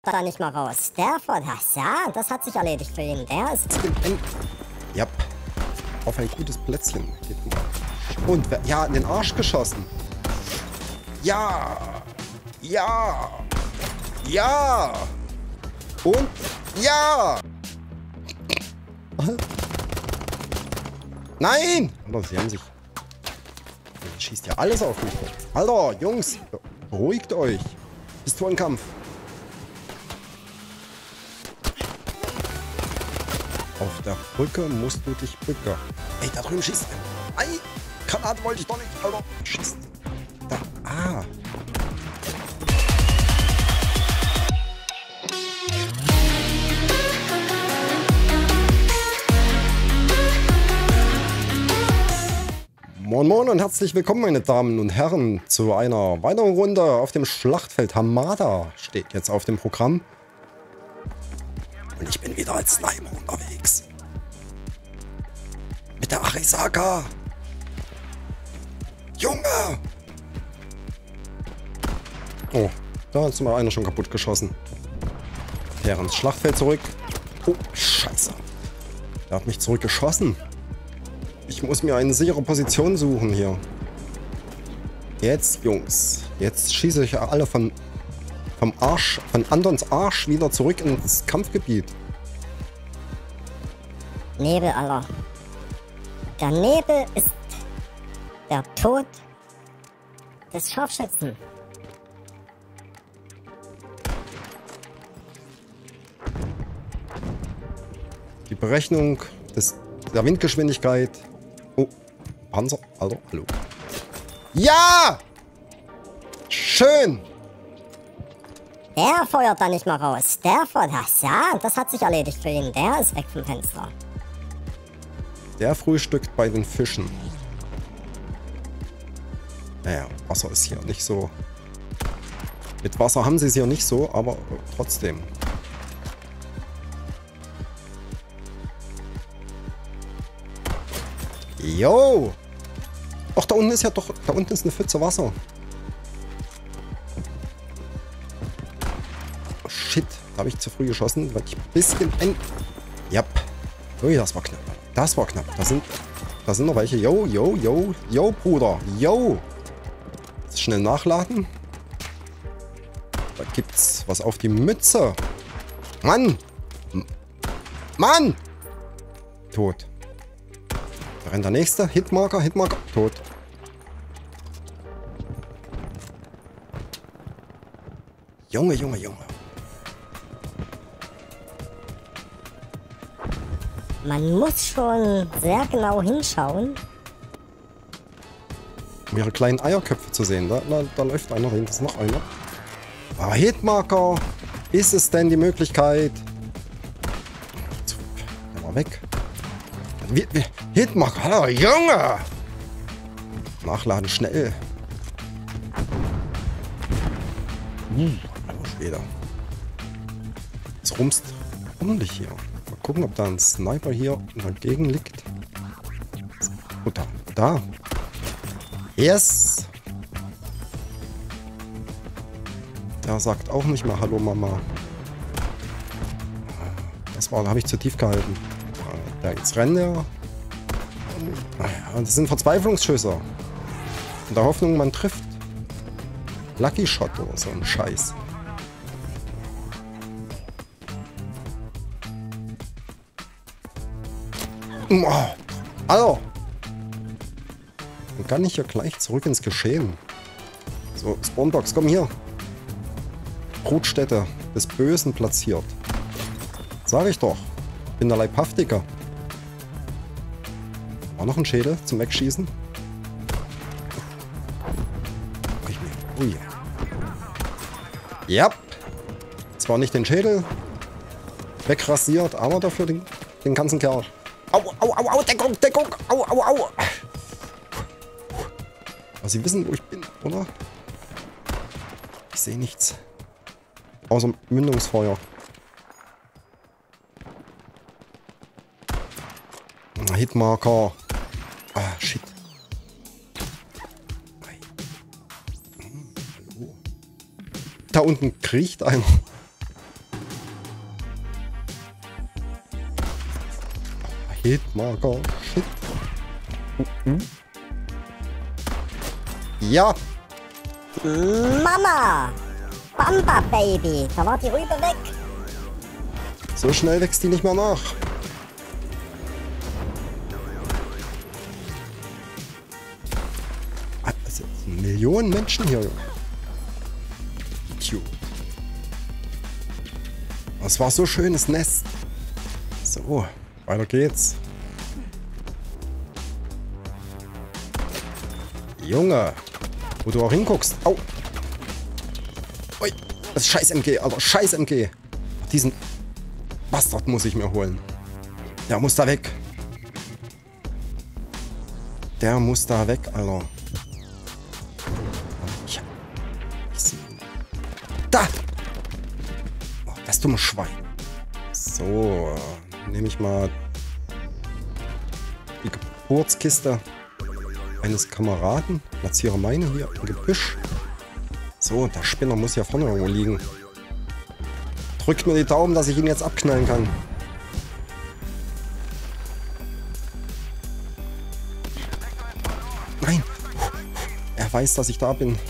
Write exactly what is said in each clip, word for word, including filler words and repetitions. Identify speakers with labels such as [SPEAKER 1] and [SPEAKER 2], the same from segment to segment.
[SPEAKER 1] da nicht mal raus. Der vor das, ja, das hat sich erledigt für ihn. Der ist...
[SPEAKER 2] Ja, auf ein gutes Plätzchen. Und, ja, in den Arsch geschossen. Ja, ja, ja. Und, ja. Nein! Alter, sie haben sich... Jetzt schießt ja alles auf mich. Alter, Jungs, beruhigt euch. Pistolenkampf. Auf der Brücke musst du dich bücken. Ey, da drüben schießt er. Ei, Granate wollte ich doch nicht, Alter. Schießt. Da, ah. Moin Moin und herzlich willkommen, meine Damen und Herren, zu einer weiteren Runde auf dem Schlachtfeld. Hamada steht jetzt auf dem Programm. Und ich bin wieder als Sniper unterwegs. Mit der Arisaka. Junge! Oh, da ist mal einer schon kaputt geschossen. Fähre ins Schlachtfeld zurück. Oh, scheiße. Der hat mich zurückgeschossen. Ich muss mir eine sichere Position suchen hier. Jetzt, Jungs. Jetzt schieße ich alle von, vom Arsch, von Andons Arsch wieder zurück ins Kampfgebiet.
[SPEAKER 1] Nebel, Alter. Der Nebel ist der Tod des Scharfschützen.
[SPEAKER 2] Die Berechnung des, der Windgeschwindigkeit. Oh, Panzer. Alter, hallo. Ja! Schön!
[SPEAKER 1] Der feuert da nicht mal raus. Der vor das, ja, das hat sich erledigt für ihn. Der ist weg vom Fenster.
[SPEAKER 2] Der frühstückt bei den Fischen. Naja, Wasser ist hier nicht so. Mit Wasser haben sie es hier nicht so, aber trotzdem. Jo! Ach, da unten ist ja doch. Da unten ist eine Pfütze Wasser. Oh, shit. Da habe ich zu früh geschossen, weil ich ein bisschen ein. Ja. Ui, das war knapp. Das war knapp. Da sind. Da sind noch welche. Jo, jo, jo. Jo, Bruder. Jo. Jetzt schnell nachladen. Da gibt's was auf die Mütze. Mann! Mann! Tot. Da rennt der nächste. Hitmarker, Hitmarker. Tot. Junge, Junge, Junge.
[SPEAKER 1] Man muss schon sehr genau hinschauen.
[SPEAKER 2] Um ihre kleinen Eierköpfe zu sehen. Da, da, da läuft einer hin. Das ist noch einer. Aber Hitmarker. Ist es denn die Möglichkeit? Der war weg. Wie, wie, Hitmarker. Hallo, Junge. Nachladen schnell. Hm. Schwede. Es rumst ordentlich hier. Mal gucken, ob da ein Sniper hier dagegen liegt. Oh, da. Da. Yes. Der sagt auch nicht mehr Hallo Mama. Das war, da habe ich zu tief gehalten. Da jetzt rennt er. Das sind Verzweiflungsschüsse. In der Hoffnung, man trifft. Lucky Shot oder so ein Scheiß. Oh, Alter. Dann kann ich ja gleich zurück ins Geschehen. So, Spawnbox, komm hier. Brutstätte des Bösen platziert. Sag ich doch. Bin der Leibhaftiger. War noch ein Schädel zum Wegschießen? Ui. Ja. Zwar nicht den Schädel wegrasiert, aber dafür den, den ganzen Kerl. Au, au, au, au, Deckung, Deckung, au, au, au. Aber sie wissen, wo ich bin, oder? Ich sehe nichts. Außer Mündungsfeuer. Hitmarker. Ah, shit. Da unten kriecht einer. Hitmarker. Shit. Uh, uh. Ja.
[SPEAKER 1] Mama! Bamba, Baby! Da war die Rübe weg.
[SPEAKER 2] So schnell wächst die nicht mehr nach. Also, Millionen Menschen hier. Idiot. Das war so schönes Nest. So, weiter geht's. Junge, wo du auch hinguckst. Au. Ui, das ist scheiß M G, Alter, scheiß M G. Diesen Bastard muss ich mir holen. Der muss da weg. Der muss da weg, Alter. Ja. Da! Oh, das dumme Schwein. So, nehme ich mal die Geburtskiste eines Kameraden. Platziere meine hier im Gebüsch. So, der Spinner muss hier vorne irgendwo liegen. Drückt mir die Daumen, dass ich ihn jetzt abknallen kann. Nein! Er weiß, dass ich da bin.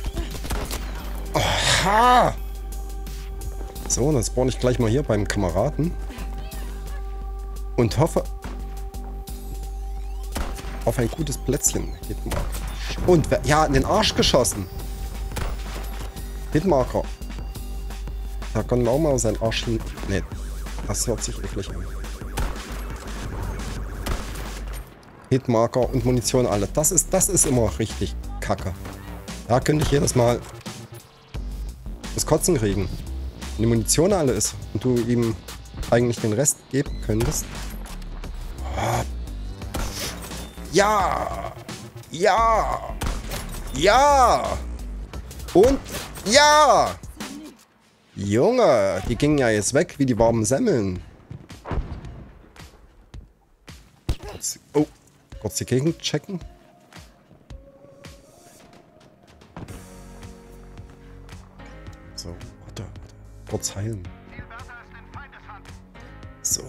[SPEAKER 2] Oha! So, dann spawn ich gleich mal hier beim Kameraden. Und hoffe auf ein gutes Plätzchen. Hitmarker. Und, ja, in den Arsch geschossen. Hitmarker. Da kann man auch mal seinen Arsch hin... Ne, das hört sich eklig an. Hitmarker und Munition alle. Das ist, das ist immer richtig kacke. Da könnte ich jedes Mal das Kotzen kriegen. Wenn die Munition alle ist und du ihm eigentlich den Rest geben könntest. Oh. Ja! Ja! Ja! Und ja! Junge, die gingen ja jetzt weg wie die warmen Semmeln. Kurz, oh, kurz die Gegend checken. So, warte, warte. Kurz heilen. So.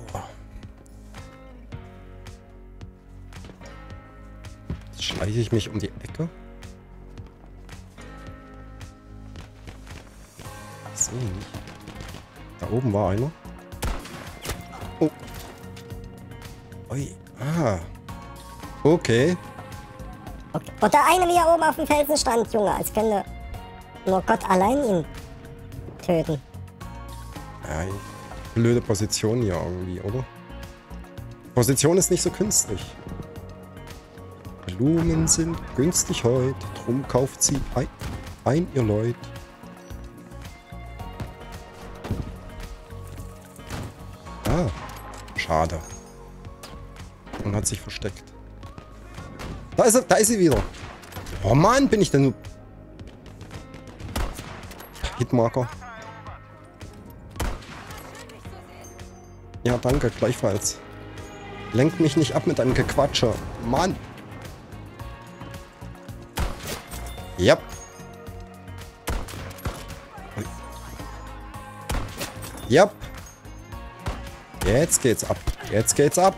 [SPEAKER 2] Jetzt schleiche ich mich um die Ecke. So. Da oben war einer. Oh. Ui. Ah. Okay.
[SPEAKER 1] Okay. Und der eine, wie er oben auf dem Felsen stand, Junge, als könnte nur Gott allein ihn töten.
[SPEAKER 2] Ja, blöde Position hier irgendwie, oder? Position ist nicht so günstig. Blumen sind günstig heute, drum kauft sie ein, ein ihr Leut. Ah, schade. Und hat sich versteckt. Da ist sie, da ist sie wieder. Oh Mann, bin ich denn nur... Hitmarker. Ja, danke, gleichfalls. Lenk mich nicht ab mit deinem Gequatsche. Mann. Ja. Ja. Jetzt geht's ab. Jetzt geht's ab.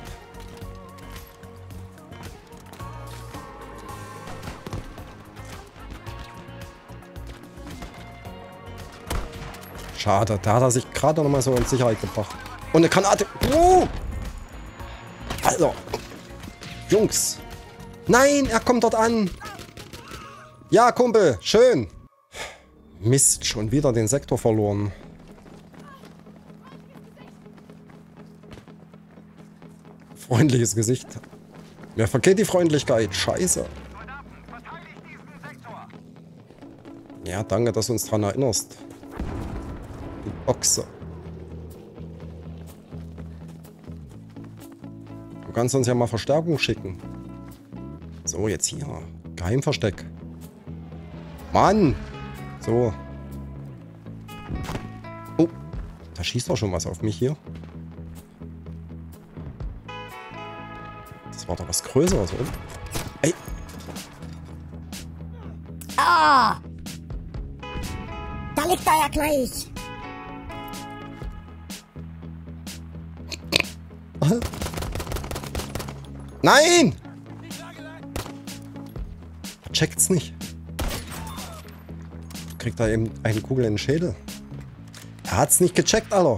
[SPEAKER 2] Schade, da hat er sich gerade noch mal so in Sicherheit gebracht. Und eine Granate. Oh! Alter. Jungs. Nein, er kommt dort an. Ja, Kumpel. Schön. Mist, schon wieder den Sektor verloren. Freundliches Gesicht. Mir vergeht die Freundlichkeit. Scheiße. Ja, danke, dass du uns daran erinnerst. Die Ochse. Du kannst uns ja mal Verstärkung schicken. So, jetzt hier. Geheimversteck. Mann! So. Oh. Da schießt doch schon was auf mich hier. Das war doch was Größeres, oder? Ey.
[SPEAKER 1] Ah! Da liegt er ja gleich.
[SPEAKER 2] Nein! Er checkt's nicht. Kriegt er eben eine Kugel in den Schädel. Er hat's nicht gecheckt, Alter.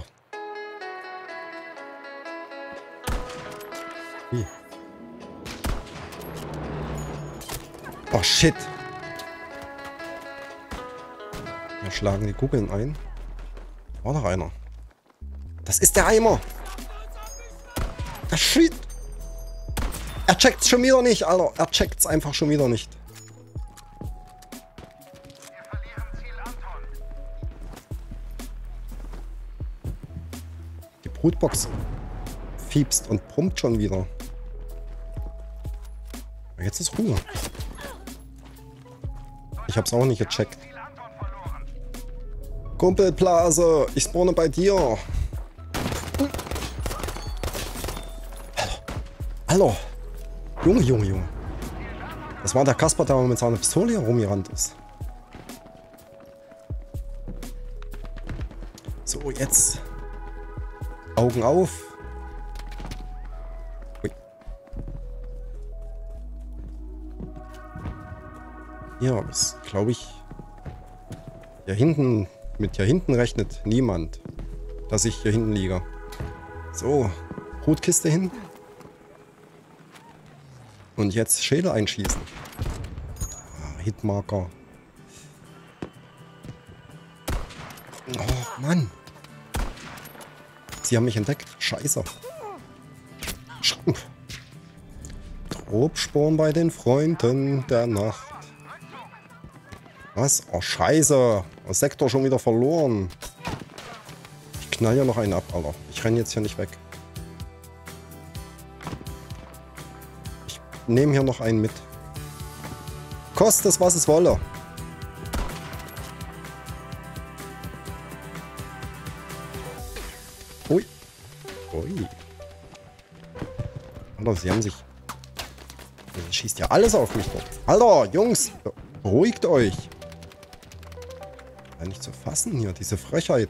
[SPEAKER 2] Wie? Oh, shit. Wir schlagen die Kugeln ein. War noch einer. Das ist der Eimer. Das shit. Er checkt's schon wieder nicht, Alter. Er checkt's einfach schon wieder nicht. Die Brutbox fiebst und brummt schon wieder. Jetzt ist Ruhe. Ich hab's auch nicht gecheckt. Kumpelblase, ich spawne bei dir. Hallo. Hallo. Junge, Junge, Junge. Das war der Kasper, der mit seiner Pistole hier rumgerannt ist. So, jetzt. Augen auf. Ui. Ja, das glaube ich. Hier hinten, mit hier hinten rechnet niemand, dass ich hier hinten liege. So, Brutkiste hin. Und jetzt Schädel einschießen. Ah, Hitmarker. Oh, Mann. Sie haben mich entdeckt. Scheiße. Grobsporn bei den Freunden der Nacht. Was? Oh, Scheiße. Der Sektor schon wieder verloren. Ich knall ja noch einen ab, Alter. Ich renne jetzt hier nicht weg. Ich nehme hier noch einen mit. Kostet es, was es wolle. Ui. Ui. Alter, sie haben sich... Das schießt ja alles auf mich dort. Alter, Jungs, beruhigt euch. Nicht zu fassen hier, diese Frechheit.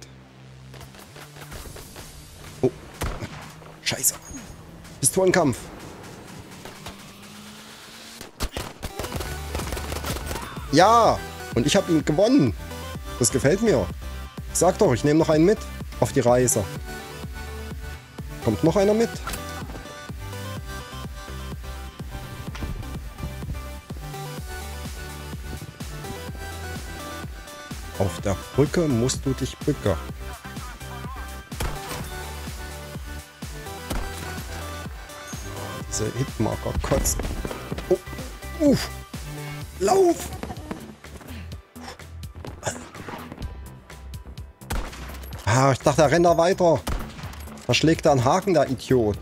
[SPEAKER 2] Oh. Scheiße. Pistolenkampf. Ja, und ich habe ihn gewonnen. Das gefällt mir. Sag doch, ich nehme noch einen mit auf die Reise. Kommt noch einer mit? Auf der Brücke musst du dich bücken. Diese Hitmarker kotzen. Oh, uff. Lauf! Ah, ich dachte, er rennt da weiter. Da schlägt er einen Haken, der Idiot.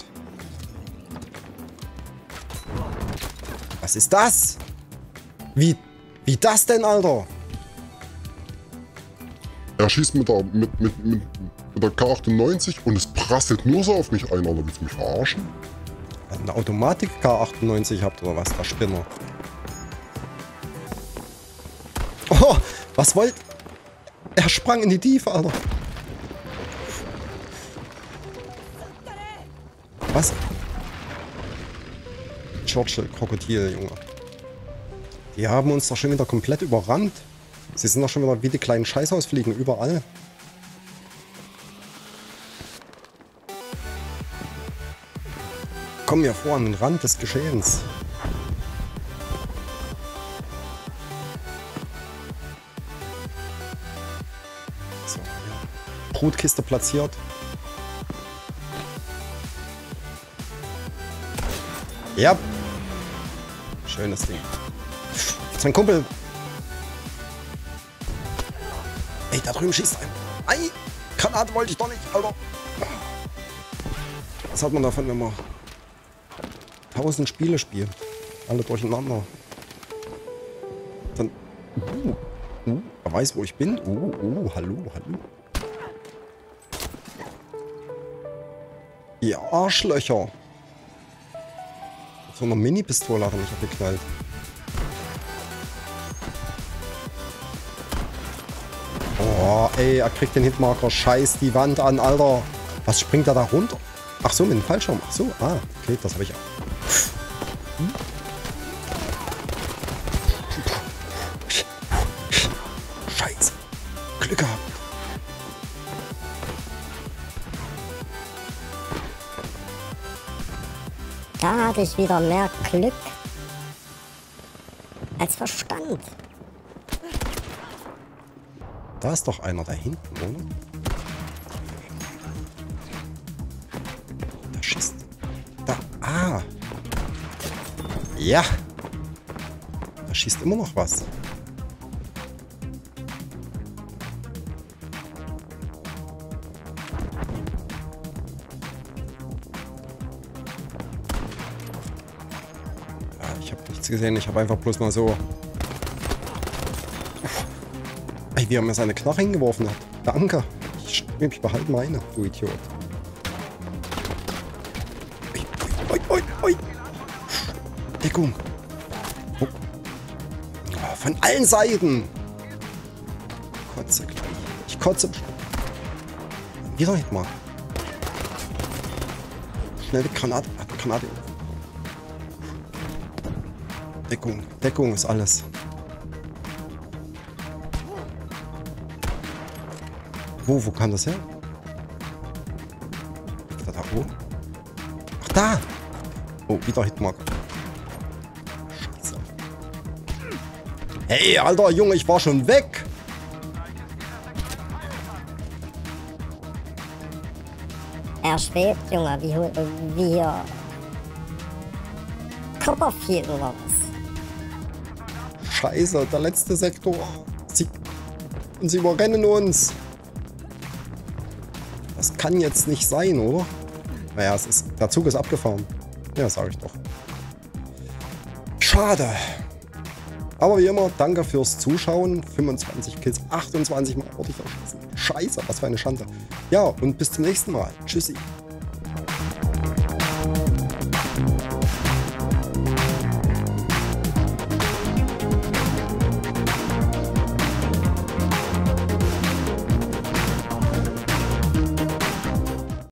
[SPEAKER 2] Was ist das? Wie, wie das denn, Alter?
[SPEAKER 3] Er schießt mit der, mit, mit, mit, mit der K achtundneunzig und es prasselt nur so auf mich ein, Alter. Willst du mich verarschen?
[SPEAKER 2] Eine Automatik K achtundneunzig habt oder was, der Spinner? Oh, was wollt... Er sprang in die Tiefe, Alter. Was? Churchill, Krokodil, Junge. Die haben uns doch schon wieder komplett überrannt. Sie sind doch schon wieder wie die kleinen Scheißhausfliegen überall. Kommen wir vor an den Rand des Geschehens. So, ja. Brutkiste platziert. Ja. Schönes Ding. Sein Kumpel. Ey, da drüben schießt ein. Ei, Granate wollte ich doch nicht, Alter. Was hat man davon, wenn man tausend Spiele spielt? Alle durcheinander. Dann... Uh, uh, er weiß, wo ich bin. Uh, uh, hallo, hallo. Ihr Arschlöcher. So eine Mini-Pistole hat er mich abgeknallt. Oh, ey, er kriegt den Hitmarker. Scheiß die Wand an, Alter. Was springt er da runter? Ach so, mit dem Fallschirm. Ach so, ah, okay, das habe ich auch. Scheiße. Glück gehabt.
[SPEAKER 1] Da hatte ich wieder mehr Glück als Verstand.
[SPEAKER 2] Da ist doch einer da hinten, oder? Da schießt. Da. Ah. Ja. Da schießt immer noch was. Ja, ich habe nichts gesehen. Ich habe einfach bloß mal so... Ey, wie er mir seine Knarre hingeworfen hat. Danke. Ich, ich behalte meine, du Idiot. Ui, ui, ui, ui. Deckung. Oh. Von allen Seiten. Kotze gleich. Ich kotze. Wieder nicht mal. Schnelle Granate. Granate. Deckung. Deckung ist alles. Wo, wo kam das her? Da, da, oh. Ach, da! Oh, wieder Hitmark. Scheiße. Hey, alter Junge, ich war schon weg!
[SPEAKER 1] Er schwebt, Junge, wie, wie hier Copperfield oder was?
[SPEAKER 2] Scheiße, der letzte Sektor. Sie, und sie überrennen uns. Das kann jetzt nicht sein, oder? Naja, es ist, der Zug ist abgefahren. Ja, sage ich doch. Schade. Aber wie immer, danke fürs Zuschauen. fünfundzwanzig Kills, achtundzwanzig Mal wurde ich erschossen. Scheiße, was für eine Schande. Ja, und bis zum nächsten Mal. Tschüssi.